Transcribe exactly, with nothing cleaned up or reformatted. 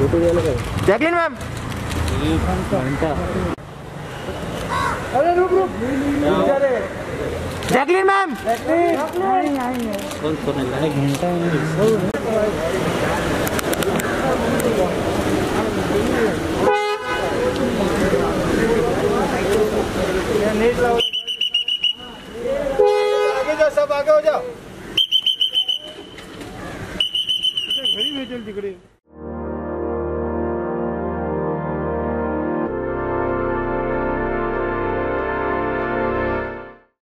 Jacqueline ma'am. अरे रुक रुक जैकलिन मैम। कौन सोने लगा घंटा आगे जाओ, सब आगे हो जाओ। घड़ी भेजल तिकडे।